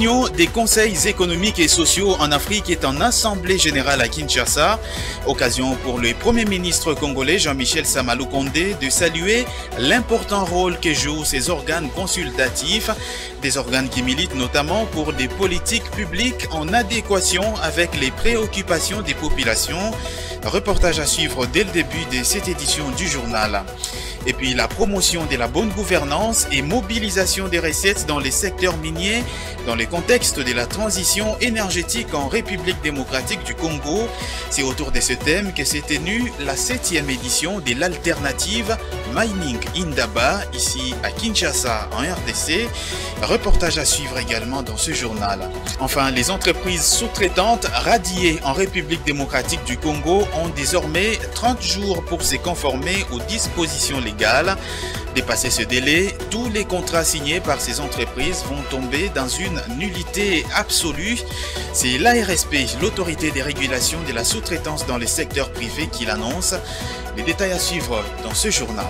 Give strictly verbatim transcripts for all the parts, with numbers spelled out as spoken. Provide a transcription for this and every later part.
L'Union des conseils économiques et sociaux en Afrique est en assemblée générale à Kinshasa. Occasion pour le Premier ministre congolais Jean-Michel Sama Lukonde de saluer l'important rôle que jouent ces organes consultatifs, des organes qui militent notamment pour des politiques publiques en adéquation avec les préoccupations des populations. Reportage à suivre dès le début de cette édition du journal. Et puis la promotion de la bonne gouvernance et mobilisation des recettes dans les secteurs miniers dans le contexte de la transition énergétique en République démocratique du Congo. C'est autour de ce thème que s'est tenue la septième édition de l'alternative Mining Indaba ici à Kinshasa en R D C. Reportage à suivre également dans ce journal. Enfin, les entreprises sous-traitantes radiées en République démocratique du Congo ont désormais trente jours pour se conformer aux dispositions légales. Dépassé ce délai, tous les contrats signés par ces entreprises vont tomber dans une nullité absolue. C'est l'A R S P, l'autorité des régulations de la sous-traitance dans les secteurs privés, qui l'annonce. Les détails à suivre dans ce journal.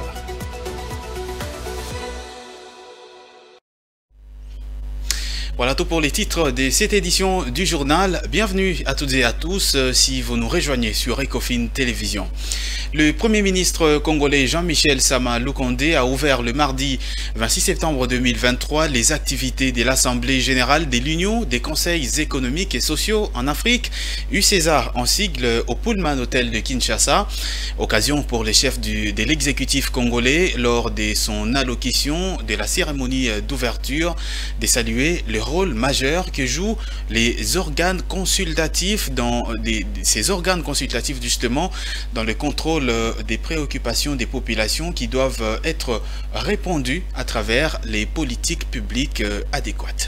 Voilà tout pour les titres de cette édition du journal. Bienvenue à toutes et à tous si vous nous rejoignez sur Ecofin Télévision. Le Premier ministre congolais Jean-Michel Sama Lukonde a ouvert le mardi vingt-six septembre deux mille vingt-trois les activités de l'Assemblée générale de l'Union des conseils économiques et sociaux en Afrique, U C E S A en sigle, au Pullman Hotel de Kinshasa. Occasion pour les chefs du, de l'exécutif congolais lors de son allocution de la cérémonie d'ouverture de saluer le rôle majeur que jouent les organes consultatifs dans des, ces organes consultatifs justement dans le contrôle des préoccupations des populations qui doivent être répondues à travers les politiques publiques adéquates.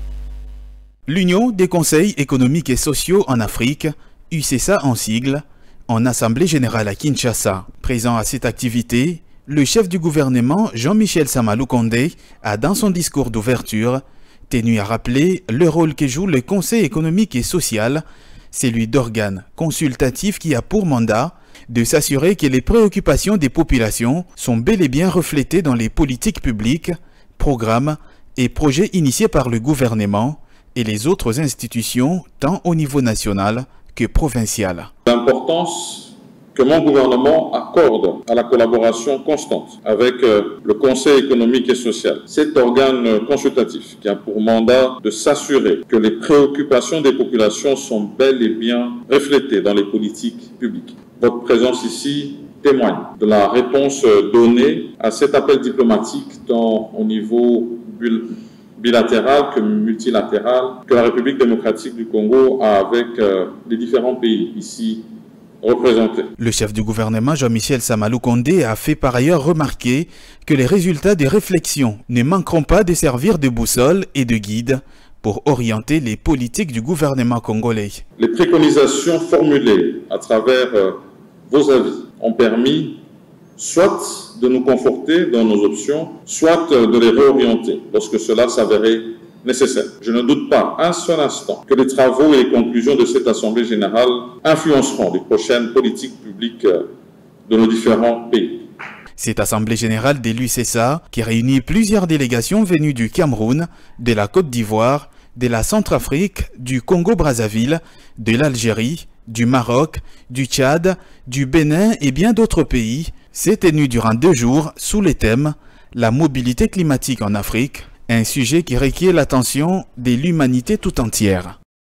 L'Union des conseils économiques et sociaux en Afrique, U C E S A en sigle, en assemblée générale à Kinshasa. Présent à cette activité, le chef du gouvernement Jean-Michel Sama Lukonde a dans son discours d'ouverture tenu à rappeler le rôle que joue le Conseil économique et social, celui d'organes consultatifs qui a pour mandat de s'assurer que les préoccupations des populations sont bel et bien reflétées dans les politiques publiques, programmes et projets initiés par le gouvernement et les autres institutions, tant au niveau national que provincial. L'importance que mon gouvernement accorde à la collaboration constante avec le Conseil économique et social, cet organe consultatif qui a pour mandat de s'assurer que les préoccupations des populations sont bel et bien reflétées dans les politiques publiques. Votre présence ici témoigne de la réponse donnée à cet appel diplomatique tant au niveau bilatéral que multilatéral que la République démocratique du Congo a avec les différents pays ici représentés. Le chef du gouvernement Jean-Michel Sama Lukonde a fait par ailleurs remarquer que les résultats des réflexions ne manqueront pas de servir de boussole et de guide pour orienter les politiques du gouvernement congolais. Les préconisations formulées à travers euh, vos avis ont permis soit de nous conforter dans nos options, soit de les réorienter lorsque cela s'avérait nécessaire. Je ne doute pas un seul instant que les travaux et les conclusions de cette Assemblée générale influenceront les prochaines politiques publiques de nos différents pays. Cette Assemblée générale de l'U C E S A qui réunit plusieurs délégations venues du Cameroun, de la Côte d'Ivoire, de la Centrafrique, du Congo-Brazzaville, de l'Algérie, du Maroc, du Tchad, du Bénin et bien d'autres pays, s'est tenue durant deux jours sous les thèmes « La mobilité climatique en Afrique », un sujet qui requiert l'attention de l'humanité tout entière.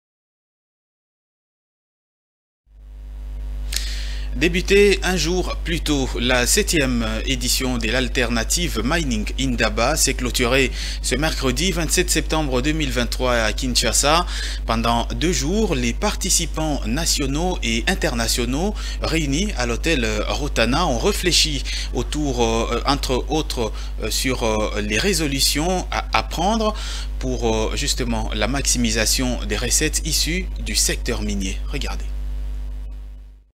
Débuté un jour plus tôt, la septième édition de l'alternative Mining Indaba s'est clôturée ce mercredi vingt-sept septembre deux mille vingt-trois à Kinshasa. Pendant deux jours, les participants nationaux et internationaux réunis à l'hôtel Rotana ont réfléchi autour, euh, entre autres, euh, sur euh, les résolutions à, à prendre pour euh, justement la maximisation des recettes issues du secteur minier. Regardez.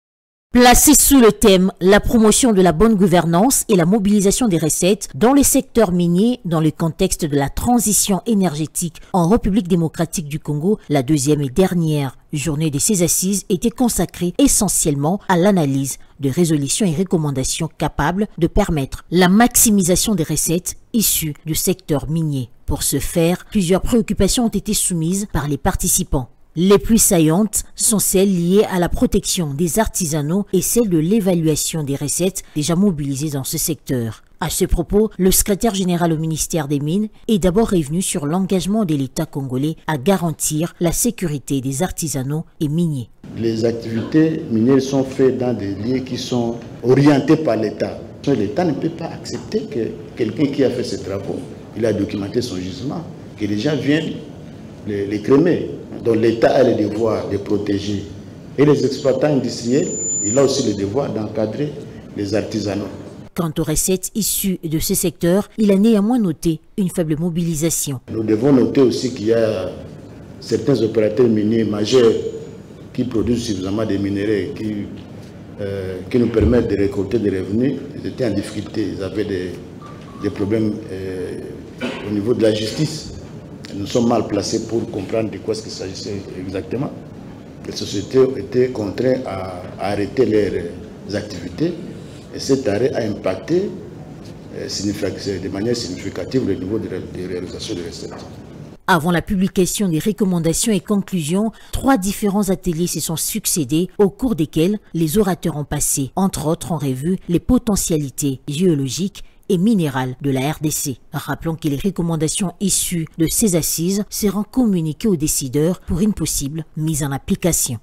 Placé sous le thème « La promotion de la bonne gouvernance et la mobilisation des recettes dans le secteur minier dans le contexte de la transition énergétique en République démocratique du Congo », la deuxième et dernière journée de ces assises était consacrée essentiellement à l'analyse de résolutions et recommandations capables de permettre la maximisation des recettes issues du secteur minier. Pour ce faire, plusieurs préoccupations ont été soumises par les participants. Les plus saillantes sont celles liées à la protection des artisanaux et celles de l'évaluation des recettes déjà mobilisées dans ce secteur. À ce propos, le secrétaire général au ministère des Mines est d'abord revenu sur l'engagement de l'État congolais à garantir la sécurité des artisanaux et miniers. Les activités minières sont faites dans des lieux qui sont orientés par l'État. L'État ne peut pas accepter que quelqu'un qui a fait ses travaux, il a documenté son gisement, que les gens viennent les, les crémer. Donc l'État a le devoir de protéger. Et les exploitants industriels, il a aussi le devoir d'encadrer les artisanaux. Quant aux recettes issues de ce secteur, il a néanmoins noté une faible mobilisation. Nous devons noter aussi qu'il y a certains opérateurs miniers majeurs qui produisent suffisamment de minerais, qui, euh, qui nous permettent de récolter des revenus. Ils étaient en difficulté, ils avaient des, des problèmes euh, au niveau de la justice. Nous sommes mal placés pour comprendre de quoi il s'agissait exactement. Les sociétés étaient contraintes à, à arrêter leurs activités et cet arrêt a impacté euh, de manière significative le niveau de, de réalisation des recettes. Avant la publication des recommandations et conclusions, trois différents ateliers se sont succédés au cours desquels les orateurs ont passé, entre autres en revue, les potentialités géologiques et minérales de la R D C. Rappelons que les recommandations issues de ces assises seront communiquées aux décideurs pour une possible mise en application.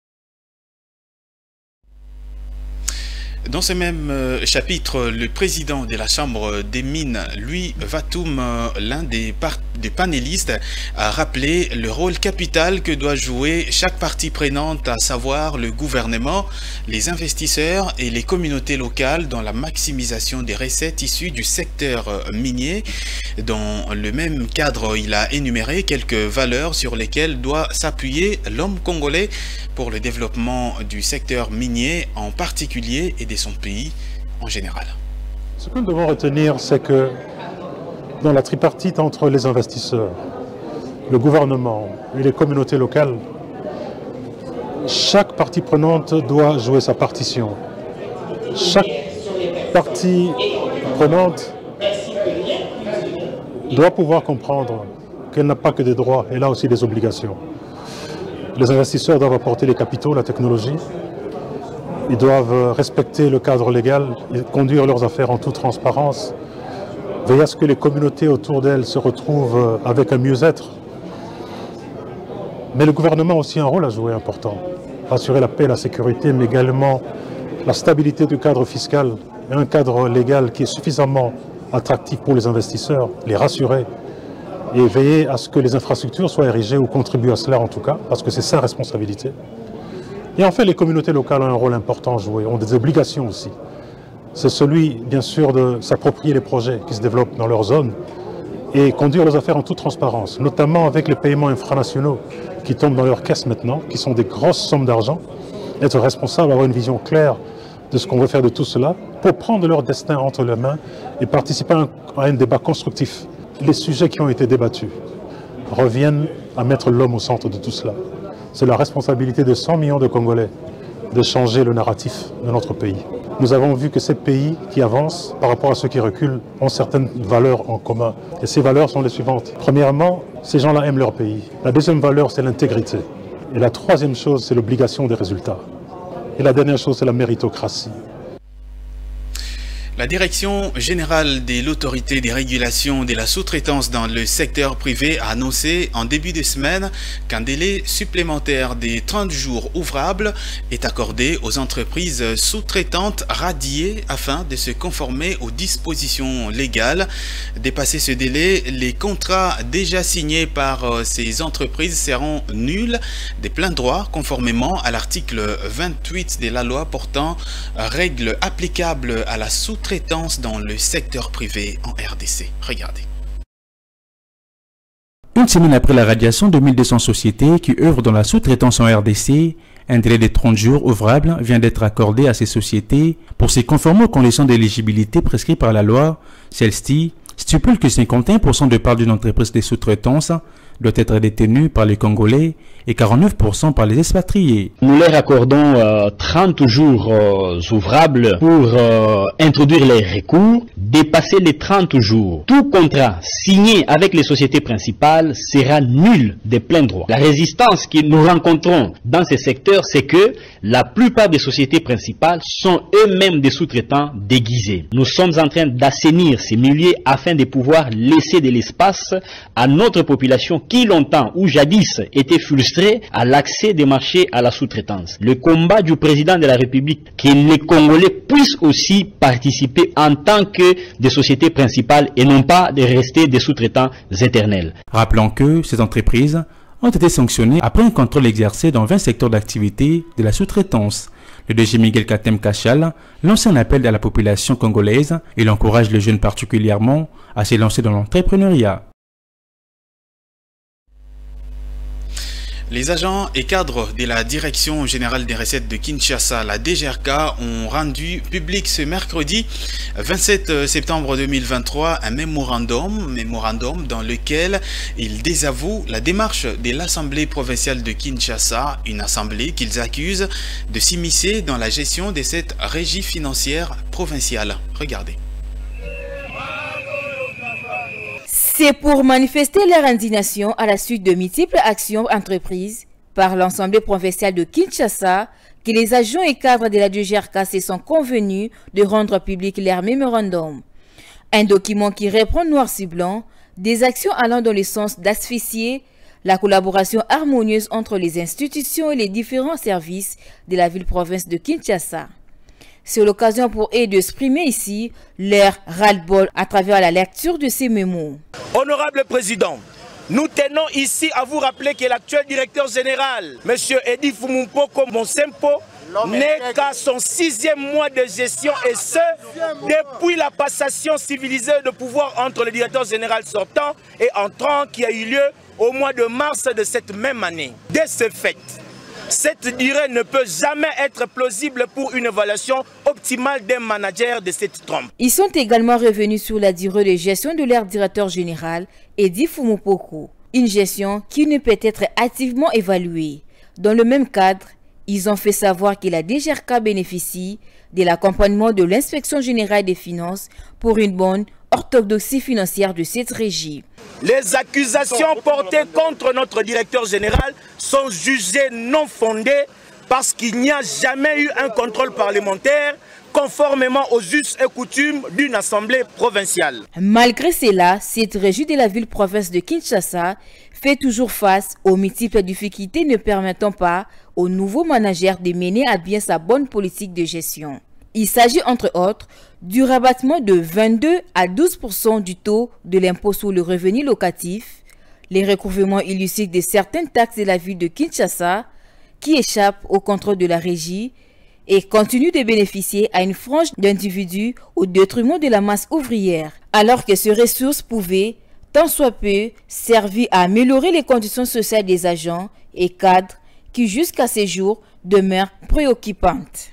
Dans ce même euh, chapitre, le président de la Chambre des mines, Louis Vatoum, euh, l'un des, des panélistes, a rappelé le rôle capital que doit jouer chaque partie prenante, à savoir le gouvernement, les investisseurs et les communautés locales dans la maximisation des recettes issues du secteur euh, minier. Dans le même cadre, il a énuméré quelques valeurs sur lesquelles doit s'appuyer l'homme congolais pour le développement du secteur minier en particulier et de son pays en général. Ce que nous devons retenir, c'est que dans la tripartite entre les investisseurs, le gouvernement et les communautés locales, chaque partie prenante doit jouer sa partition. Chaque partie prenante doit pouvoir comprendre qu'elle n'a pas que des droits, elle a aussi des obligations. Les investisseurs doivent apporter les capitaux, la technologie. Ils doivent respecter le cadre légal et conduire leurs affaires en toute transparence. Veiller à ce que les communautés autour d'elles se retrouvent avec un mieux-être. Mais le gouvernement a aussi un rôle à jouer important. Assurer la paix et la sécurité, mais également la stabilité du cadre fiscal et un cadre légal qui est suffisamment attractif pour les investisseurs, les rassurer et veiller à ce que les infrastructures soient érigées ou contribuent à cela en tout cas, parce que c'est sa responsabilité. Et en fait, les communautés locales ont un rôle important à jouer, ont des obligations aussi. C'est celui, bien sûr, de s'approprier les projets qui se développent dans leur zone et conduire leurs affaires en toute transparence, notamment avec les paiements infranationaux qui tombent dans leurs caisses maintenant, qui sont des grosses sommes d'argent. Être responsable, avoir une vision claire de ce qu'on veut faire de tout cela pour prendre leur destin entre les mains et participer à un, à un débat constructif. Les sujets qui ont été débattus reviennent à mettre l'homme au centre de tout cela. C'est la responsabilité de cent millions de Congolais de changer le narratif de notre pays. Nous avons vu que ces pays qui avancent par rapport à ceux qui reculent ont certaines valeurs en commun. Et ces valeurs sont les suivantes. Premièrement, ces gens-là aiment leur pays. La deuxième valeur, c'est l'intégrité. Et la troisième chose, c'est l'obligation des résultats. Et la dernière chose, c'est la méritocratie. La Direction générale de l'autorité des régulations de la sous-traitance dans le secteur privé a annoncé en début de semaine qu'un délai supplémentaire des trente jours ouvrables est accordé aux entreprises sous-traitantes radiées afin de se conformer aux dispositions légales. Dépassé ce délai, les contrats déjà signés par ces entreprises seront nuls de plein droit conformément à l'article vingt-huit de la loi portant règles applicables à la sous-traitance traitance dans le secteur privé en R D C. Regardez. Une semaine après la radiation de mille deux cents sociétés qui œuvrent dans la sous-traitance en R D C, Un délai de trente jours ouvrable vient d'être accordé à ces sociétés pour se conformer aux conditions d'éligibilité prescrites par la loi. Celle-ci stipule que cinquante et un pour cent de part d'une entreprise de sous-traitance doit être détenue par les Congolais et quarante-neuf pour cent par les expatriés. Nous leur accordons euh, trente jours euh, ouvrables pour euh, introduire les recours. Dépasser les trente jours, tout contrat signé avec les sociétés principales sera nul de plein droit. La résistance que nous rencontrons dans ces secteurs, c'est que la plupart des sociétés principales sont eux-mêmes des sous-traitants déguisés. Nous sommes en train d'assainir ces milieux afin de pouvoir laisser de l'espace à notre population qui longtemps ou jadis était frustrée à l'accès des marchés à la sous-traitance. Le combat du président de la République, que les Congolais puissent aussi participer en tant que des sociétés principales et non pas de rester des sous-traitants éternels. Rappelons que ces entreprises ont été sanctionnées après un contrôle exercé dans vingt secteurs d'activité de la sous-traitance. Le D G Miguel Katem Kachal lance un appel à la population congolaise et il encourage les jeunes particulièrement à se lancer dans l'entrepreneuriat. Les agents et cadres de la Direction générale des recettes de Kinshasa, la D G R K, ont rendu public ce mercredi vingt-sept septembre deux mille vingt-trois un mémorandum, mémorandum dans lequel ils désavouent la démarche de l'Assemblée provinciale de Kinshasa, une assemblée qu'ils accusent de s'immiscer dans la gestion de cette régie financière provinciale. Regardez. C'est pour manifester leur indignation à la suite de multiples actions entreprises par l'Assemblée provinciale de Kinshasa que les agents et cadres de la D G R K se sont convenus de rendre public leur mémorandum. Un document qui reprend noir sur blanc des actions allant dans le sens d'asphyxier la collaboration harmonieuse entre les institutions et les différents services de la ville-province de Kinshasa. C'est l'occasion pour eux d'exprimer ici leur ras-le-bol à travers la lecture de ces mémos. Honorable Président, nous tenons ici à vous rappeler que l'actuel directeur général, M. Edi Fumumpoko Monsempo, n'est qu'à son sixième mois de gestion et ce, depuis la passation civilisée de pouvoir entre le directeur général sortant et entrant qui a eu lieu au mois de mars de cette même année. Dès ce fait, cette durée ne peut jamais être plausible pour une évaluation optimale d'un manager de cette trompe. Ils sont également revenus sur la durée de gestion de leur directeur général, Edi Fumumpoko. Une gestion qui ne peut être activement évaluée. Dans le même cadre, ils ont fait savoir que la D G R K bénéficie de l'accompagnement de l'inspection générale des finances pour une bonne orthodoxie financière de cette régie. Les accusations portées contre notre directeur général sont jugées non fondées parce qu'il n'y a jamais eu un contrôle parlementaire conformément aux us et coutumes d'une assemblée provinciale. Malgré cela, cette régie de la ville-province de Kinshasa fait toujours face aux multiples difficultés ne permettant pas au nouveau manager de mener à bien sa bonne politique de gestion. Il s'agit entre autres du rabattement de vingt-deux à douze pour cent du taux de l'impôt sur le revenu locatif, les recouvrements illicites de certaines taxes de la ville de Kinshasa qui échappent au contrôle de la régie et continuent de bénéficier à une frange d'individus au détriment de la masse ouvrière, alors que ces ressources pouvaient, tant soit peu, servir à améliorer les conditions sociales des agents et cadres qui jusqu'à ces jours demeurent préoccupantes.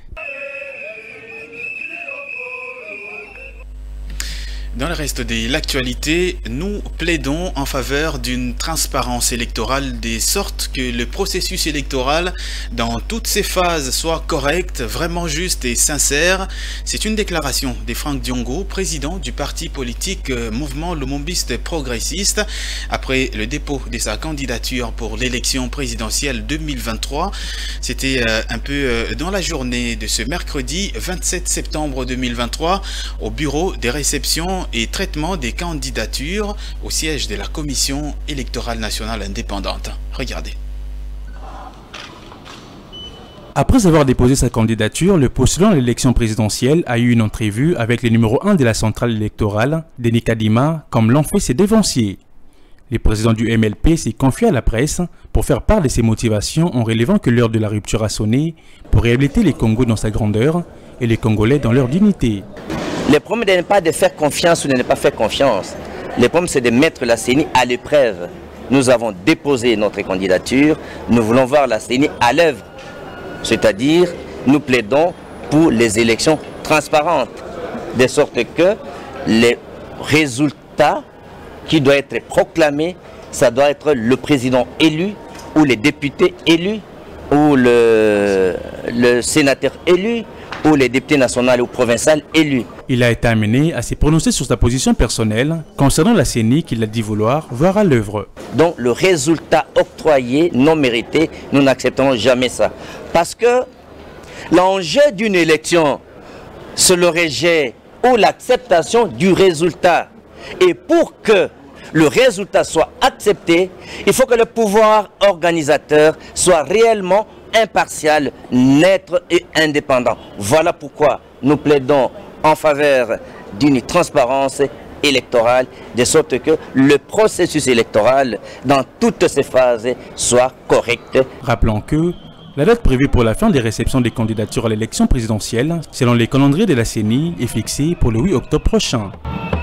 Dans le reste de l'actualité, nous plaidons en faveur d'une transparence électorale de sorte que le processus électoral dans toutes ses phases soit correct, vraiment juste et sincère. C'est une déclaration de Franck Diongo, président du parti politique Mouvement Lumumbiste Progressiste, après le dépôt de sa candidature pour l'élection présidentielle deux mille vingt-trois. C'était un peu dans la journée de ce mercredi vingt-sept septembre deux mille vingt-trois au bureau des réceptions et traitement des candidatures au siège de la Commission électorale nationale indépendante. Regardez. Après avoir déposé sa candidature, le postulant à l'élection présidentielle a eu une entrevue avec le numéro un de la centrale électorale, Denis Kadima, comme l'ont fait ses dévanciers. Le président du M L P s'est confié à la presse pour faire part de ses motivations en relevant que l'heure de la rupture a sonné pour réhabiliter les Congos dans sa grandeur et les Congolais dans leur dignité. Le problème n'est pas de faire confiance ou de ne pas faire confiance. Le problème, c'est de mettre la C E N I à l'épreuve. Nous avons déposé notre candidature. Nous voulons voir la C E N I à l'œuvre. C'est-à-dire, nous plaidons pour les élections transparentes, de sorte que les résultats qui doivent être proclamés, ça doit être le président élu, ou les députés élus, ou le, le sénateur élu, ou les députés nationaux ou provinciaux élus. Il a été amené à se prononcer sur sa position personnelle concernant la C E N I qu'il a dit vouloir voir à l'œuvre. Donc le résultat octroyé, non mérité, nous n'accepterons jamais ça. Parce que l'enjeu d'une élection, c'est le rejet ou l'acceptation du résultat. Et pour que le résultat soit accepté, il faut que le pouvoir organisateur soit réellement impartial, neutre et indépendant. Voilà pourquoi nous plaidons en faveur d'une transparence électorale, de sorte que le processus électoral, dans toutes ses phases, soit correct. Rappelons que la date prévue pour la fin des réceptions des candidatures à l'élection présidentielle, selon les calendriers de la C E N I, est fixée pour le huit octobre prochain.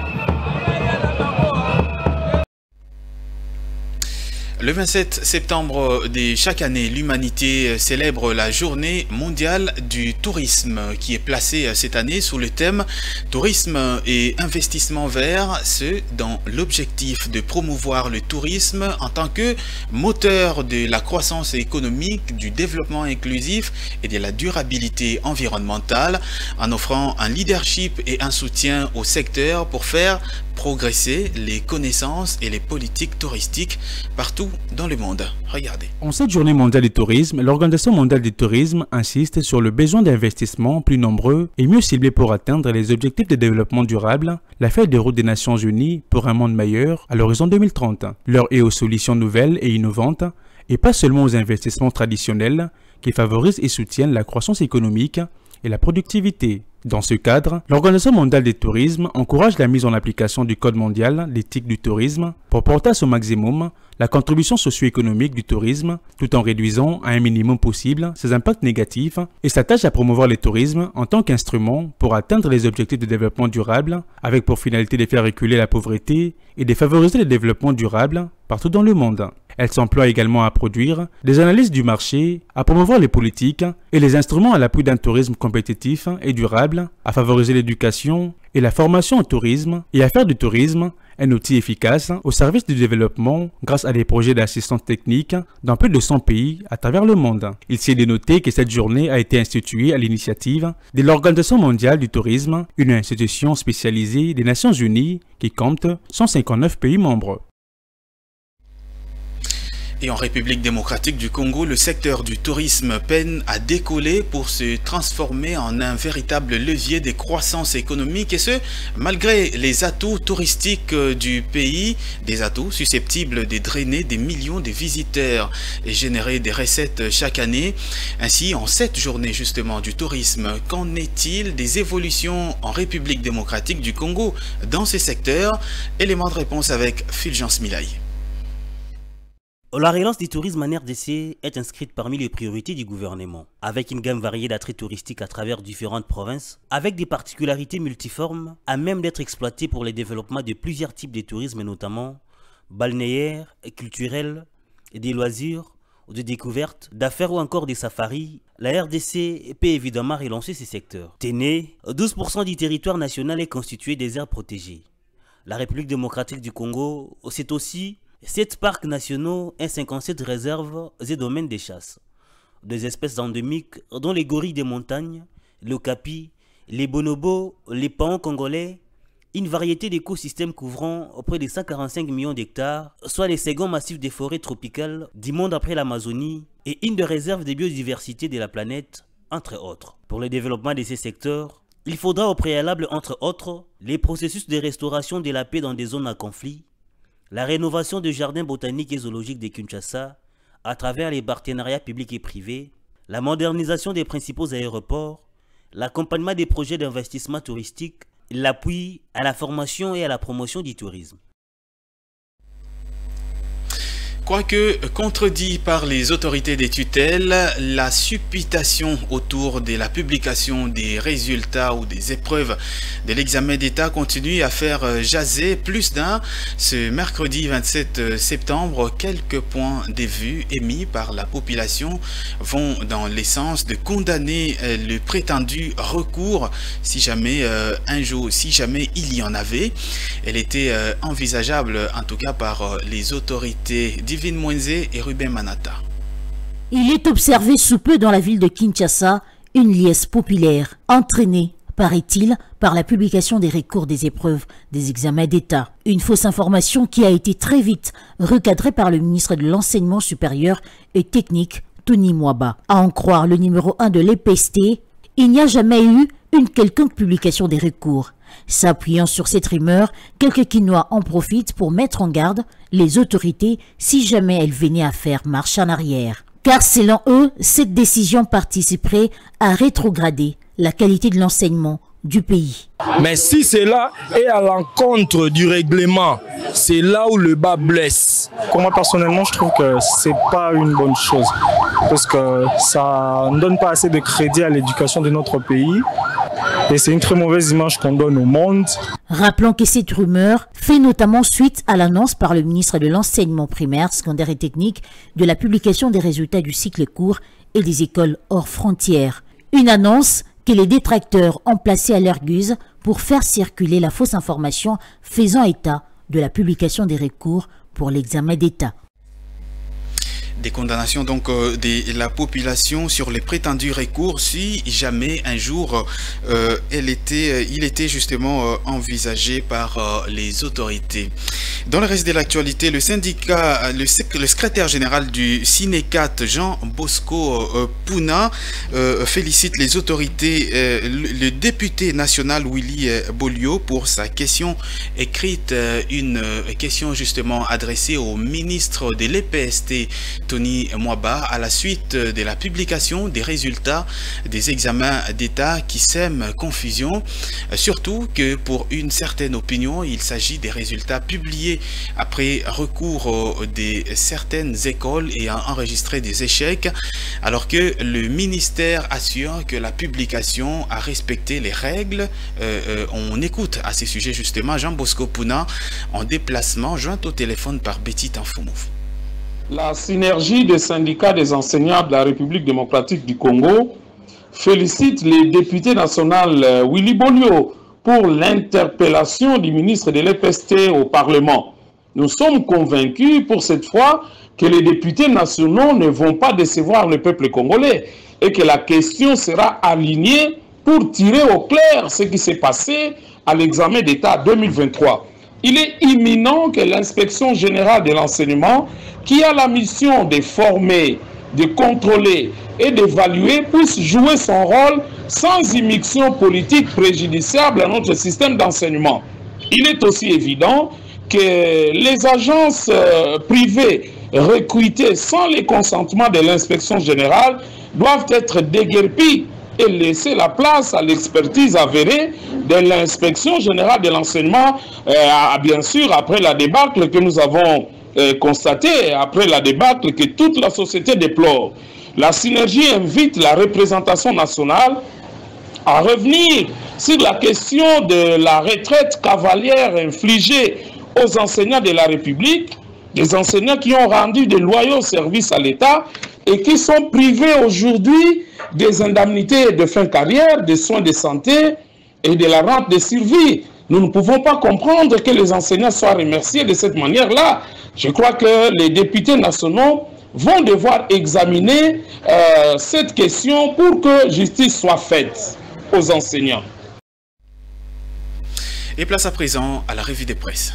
Le vingt-sept septembre de chaque année, l'humanité célèbre la journée mondiale du tourisme qui est placée cette année sous le thème tourisme et investissement vert, ce dans l'objectif de promouvoir le tourisme en tant que moteur de la croissance économique, du développement inclusif et de la durabilité environnementale en offrant un leadership et un soutien au secteur pour faire progresser les connaissances et les politiques touristiques partout dans le monde. Regardez. En cette journée mondiale du tourisme, l'Organisation mondiale du tourisme insiste sur le besoin d'investissements plus nombreux et mieux ciblés pour atteindre les objectifs de développement durable, la feuille de route des Nations Unies pour un monde meilleur à l'horizon deux mille trente. L'heure est aux solutions nouvelles et innovantes et pas seulement aux investissements traditionnels qui favorisent et soutiennent la croissance économique et la productivité. Dans ce cadre, l'Organisation mondiale du tourisme encourage la mise en application du Code mondial d'éthique du tourisme pour porter à son maximum la contribution socio-économique du tourisme tout en réduisant à un minimum possible ses impacts négatifs et s'attache à promouvoir le tourisme en tant qu'instrument pour atteindre les objectifs de développement durable avec pour finalité de faire reculer la pauvreté et de favoriser le développement durable partout dans le monde. Elle s'emploie également à produire des analyses du marché, à promouvoir les politiques et les instruments à l'appui d'un tourisme compétitif et durable, à favoriser l'éducation et la formation au tourisme et à faire du tourisme un outil efficace au service du développement grâce à des projets d'assistance technique dans plus de cent pays à travers le monde. Il s'est dénoté que cette journée a été instituée à l'initiative de l'Organisation mondiale du tourisme, une institution spécialisée des Nations Unies qui compte cent cinquante-neuf pays membres. Et en République démocratique du Congo, le secteur du tourisme peine à décoller pour se transformer en un véritable levier de croissance économique et ce, malgré les atouts touristiques du pays, des atouts susceptibles de drainer des millions de visiteurs et générer des recettes chaque année. Ainsi, en cette journée justement du tourisme, qu'en est-il des évolutions en République démocratique du Congo dans ces secteurs? Élément de réponse avec Fulgence Milaï. La relance du tourisme en R D C est inscrite parmi les priorités du gouvernement, avec une gamme variée d'attraits touristiques à travers différentes provinces, avec des particularités multiformes à même d'être exploitées pour le développement de plusieurs types de tourisme, notamment balnéaires, culturels, des loisirs, de découvertes, d'affaires ou encore des safaris. La R D C peut évidemment relancer ces secteurs. Tenez, douze pour cent du territoire national est constitué des aires protégées. La République démocratique du Congo, c'est aussi sept parcs nationaux et cinquante-sept réserves et domaines de chasse. Des espèces endémiques dont les gorilles des montagnes, le capi, les bonobos, les paons congolais, une variété d'écosystèmes couvrant près de cent quarante-cinq millions d'hectares, soit les seconds massifs des forêts tropicales du monde après l'Amazonie et une des réserves de biodiversité de la planète, entre autres. Pour le développement de ces secteurs, il faudra au préalable, entre autres, les processus de restauration de la paix dans des zones à conflit, la rénovation des jardins botaniques et zoologiques de Kinshasa à travers les partenariats publics et privés, la modernisation des principaux aéroports, l'accompagnement des projets d'investissement touristique, l'appui à la formation et à la promotion du tourisme. Quoique contredit par les autorités des tutelles, la supputation autour de la publication des résultats ou des épreuves de l'examen d'État continue à faire jaser plus d'un. Ce mercredi vingt-sept septembre, quelques points de vue émis par la population vont dans l'essence de condamner le prétendu recours si jamais euh, un jour, si jamais il y en avait. Elle était euh, envisageable en tout cas par euh, les autorités Divine Mwenzé et Ruben Manata. Il est observé sous peu dans la ville de Kinshasa une liesse populaire entraînée, paraît-il, par la publication des recours des épreuves des examens d'État. Une fausse information qui a été très vite recadrée par le ministre de l'Enseignement supérieur et technique, Tony Mwaba. À en croire le numéro un de l'E P S T, il n'y a jamais eu une quelconque publication des recours. S'appuyant sur cette rumeur, quelques Quinois en profitent pour mettre en garde les autorités si jamais elles venaient à faire marche en arrière. Car selon eux, cette décision participerait à rétrograder la qualité de l'enseignement du pays. Mais si cela est à l'encontre du règlement, c'est là où le bas blesse. Pour moi personnellement, je trouve que c'est pas une bonne chose parce que ça ne donne pas assez de crédit à l'éducation de notre pays et c'est une très mauvaise image qu'on donne au monde. Rappelons que cette rumeur fait notamment suite à l'annonce par le ministre de l'Enseignement primaire, secondaire et technique de la publication des résultats du cycle court et des écoles hors frontières. Une annonce que les détracteurs ont placée à leur guise pour faire circuler la fausse information faisant état de la publication des recours pour l'examen d'État. Des condamnations donc euh, de la population sur les prétendus recours si jamais un jour euh, elle était, il était justement euh, envisagé par euh, les autorités. Dans le reste de l'actualité, le syndicat, le, le secrétaire général du Sinécat, Jean Bosco euh, Pouna, euh, félicite les autorités, euh, le, le député national Willy Bolio pour sa question écrite, euh, une euh, question justement adressée au ministre de l'E P S T, Tony Mwaba, à la suite de la publication des résultats des examens d'État qui sèment confusion, surtout que pour une certaine opinion, il s'agit des résultats publiés après recours de certaines écoles ayant enregistré des échecs, alors que le ministère assure que la publication a respecté les règles. Euh, euh, on écoute à ces sujets justement Jean Bosco Pouna en déplacement, joint au téléphone par Betty Tanfoumou. La synergie des syndicats des enseignants de la République démocratique du Congo félicite les députés nationaux Willy Bolio pour l'interpellation du ministre de l'E P S T au Parlement. Nous sommes convaincus pour cette fois que les députés nationaux ne vont pas décevoir le peuple congolais et que la question sera alignée pour tirer au clair ce qui s'est passé à l'examen d'État deux mille vingt-trois. Il est imminent que l'inspection générale de l'enseignement, qui a la mission de former, de contrôler et d'évaluer, puisse jouer son rôle sans immixtion politique préjudiciable à notre système d'enseignement. Il est aussi évident que les agences privées recrutées sans le consentement de l'inspection générale doivent être déguerpies et laisser la place à l'expertise avérée de l'inspection générale de l'enseignement, euh, bien sûr après la débâcle que nous avons euh, constatée, après la débâcle que toute la société déplore. La synergie invite la représentation nationale à revenir sur la question de la retraite cavalière infligée aux enseignants de la République, des enseignants qui ont rendu de loyaux services à l'État et qui sont privés aujourd'hui des indemnités de fin de carrière, des soins de santé et de la rente de survie. Nous ne pouvons pas comprendre que les enseignants soient remerciés de cette manière-là. Je crois que les députés nationaux vont devoir examiner euh, cette question pour que justice soit faite aux enseignants. Et place à présent à la revue de presse.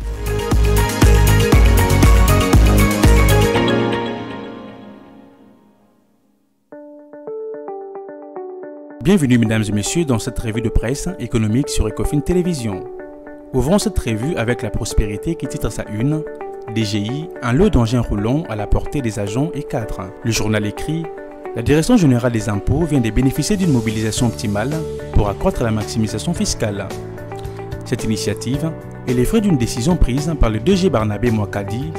Bienvenue mesdames et messieurs dans cette revue de presse économique sur Ecofin Télévision. Ouvrons cette revue avec la prospérité qui titre sa une « D G I, un lot d'engins roulants à la portée des agents et cadres ». Le journal écrit « La Direction générale des impôts vient de bénéficier d'une mobilisation optimale pour accroître la maximisation fiscale. Cette initiative est le fruit d'une décision prise par le D G Barnabé Mwakadi qui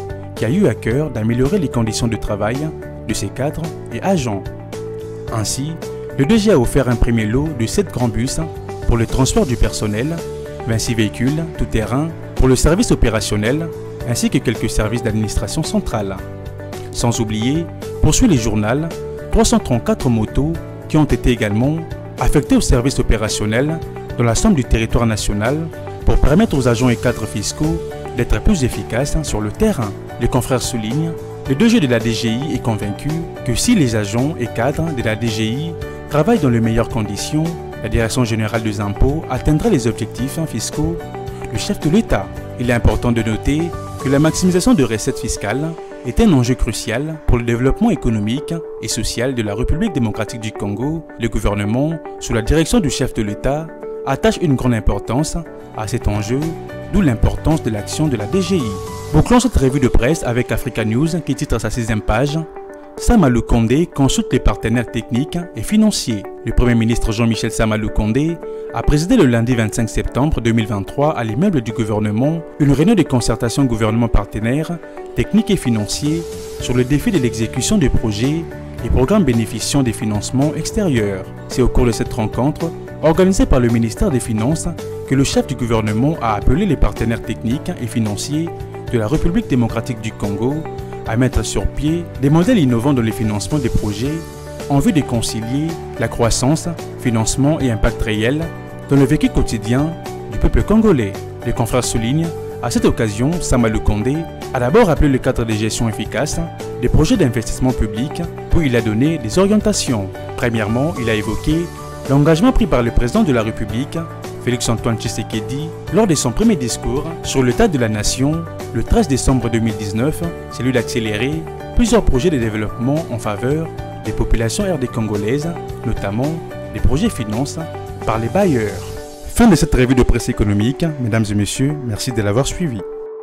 qui a eu à cœur d'améliorer les conditions de travail de ses cadres et agents. Ainsi, le D G a offert un premier lot de sept grands bus pour le transport du personnel, vingt-six véhicules tout-terrain pour le service opérationnel, ainsi que quelques services d'administration centrale. Sans oublier, poursuit les journaux, trois cent trente-quatre motos qui ont été également affectées au service opérationnel dans l'ensemble du territoire national pour permettre aux agents et cadres fiscaux d'être plus efficaces sur le terrain. Les confrères soulignent, le D G de la D G I est convaincu que si les agents et cadres de la D G I travaillent dans les meilleures conditions, la Direction générale des impôts atteindra les objectifs fiscaux du chef de l'État. Il est important de noter que la maximisation de recettes fiscales est un enjeu crucial pour le développement économique et social de la République démocratique du Congo. Le gouvernement, sous la direction du chef de l'État, attache une grande importance à cet enjeu, d'où l'importance de l'action de la D G I. Bouclons cette revue de presse avec Africa News qui titre à sa sixième page « Sama Lukonde consulte les partenaires techniques et financiers ». Le Premier ministre Jean-Michel Sama Lukonde a présidé le lundi vingt-cinq septembre deux mille vingt-trois à l'immeuble du gouvernement une réunion de concertation gouvernement partenaires, techniques et financiers sur le défi de l'exécution des projets et programmes bénéficiant des financements extérieurs. C'est au cours de cette rencontre, organisée par le ministère des Finances, que le chef du gouvernement a appelé les partenaires techniques et financiers de la République démocratique du Congo à mettre sur pied des modèles innovants dans le financement des projets en vue de concilier la croissance, financement et impact réel dans le vécu quotidien du peuple congolais. Les confrères soulignent, à cette occasion, Sama Lukonde a d'abord appelé le cadre de gestion efficace des projets d'investissement public, puis il a donné des orientations. Premièrement, il a évoqué l'engagement pris par le président de la République, Félix-Antoine Tshisekedi, lors de son premier discours sur l'état de la nation le treize décembre deux mille dix-neuf, celui d'accélérer plusieurs projets de développement en faveur des populations R D congolaises, notamment des projets financés par les bailleurs. Fin de cette revue de presse économique, mesdames et messieurs, merci de l'avoir suivi.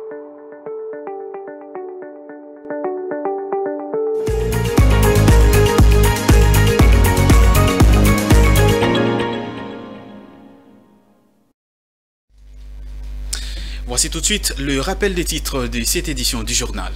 Voici tout de suite le rappel des titres de cette édition du journal.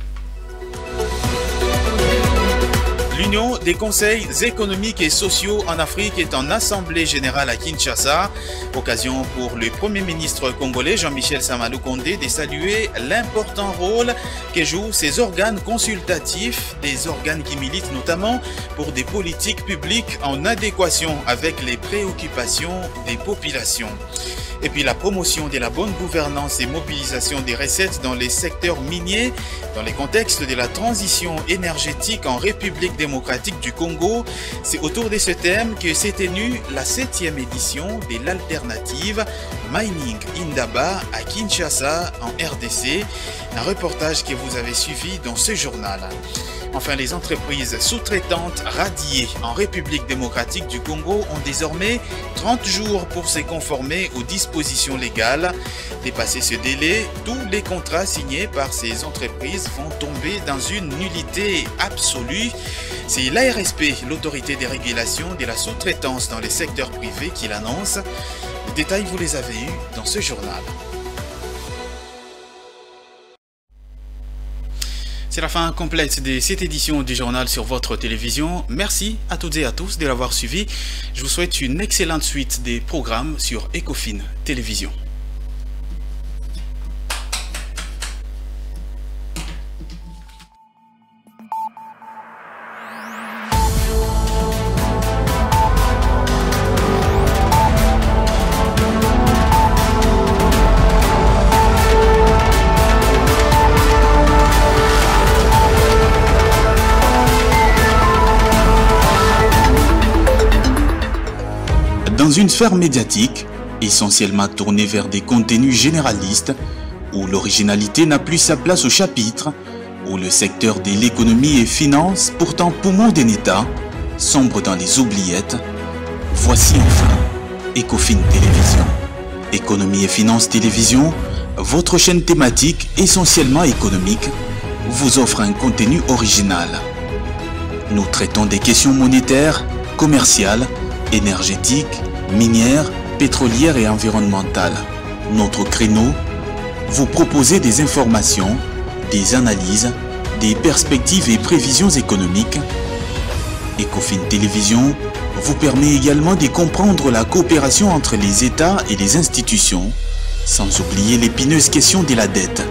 L'Union des conseils économiques et sociaux en Afrique est en assemblée générale à Kinshasa. Occasion pour le Premier ministre congolais Jean-Michel Sama Lukonde de saluer l'important rôle que jouent ces organes consultatifs, des organes qui militent notamment pour des politiques publiques en adéquation avec les préoccupations des populations. Et puis la promotion de la bonne gouvernance et mobilisation des recettes dans les secteurs miniers, dans le contexte de la transition énergétique en République démocratique du Congo. C'est autour de ce thème que s'est tenue la septième édition de l'alternative Mining Indaba à Kinshasa en R D C. Un reportage que vous avez suivi dans ce journal. Enfin, les entreprises sous-traitantes radiées en République démocratique du Congo ont désormais trente jours pour se conformer aux dispositions légales. Dépassé ce délai, tous les contrats signés par ces entreprises vont tomber dans une nullité absolue. C'est l'A R S P, l'autorité des régulations de la sous-traitance dans les secteurs privés, qui l'annonce. Les détails, vous les avez eus dans ce journal. C'est la fin complète de cette édition du journal sur votre télévision. Merci à toutes et à tous de l'avoir suivi. Je vous souhaite une excellente suite des programmes sur Ecofin Télévision. Dans une sphère médiatique, essentiellement tournée vers des contenus généralistes, où l'originalité n'a plus sa place au chapitre, où le secteur de l'économie et finance, pourtant poumon d'un État, sombre dans les oubliettes, voici enfin Ecofin Télévision. Économie et finance télévision, votre chaîne thématique essentiellement économique, vous offre un contenu original. Nous traitons des questions monétaires, commerciales, énergétiques, minières, pétrolières et environnementales. Notre créneau, vous proposer des informations, des analyses, des perspectives et prévisions économiques. Ecofin Télévision vous permet également de comprendre la coopération entre les États et les institutions, sans oublier l'épineuse question de la dette.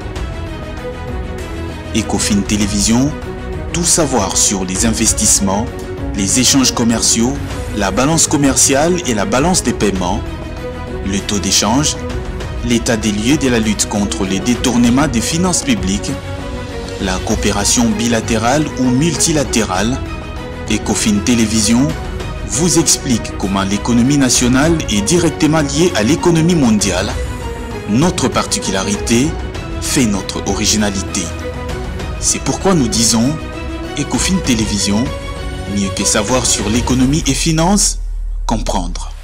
Ecofin Télévision, tout savoir sur les investissements, les échanges commerciaux, la balance commerciale et la balance des paiements, le taux d'échange, l'état des lieux de la lutte contre les détournements des finances publiques, la coopération bilatérale ou multilatérale. Ecofin Télévision vous explique comment l'économie nationale est directement liée à l'économie mondiale. Notre particularité fait notre originalité. C'est pourquoi nous disons Ecofin Télévision, mieux que savoir sur l'économie et finances, comprendre.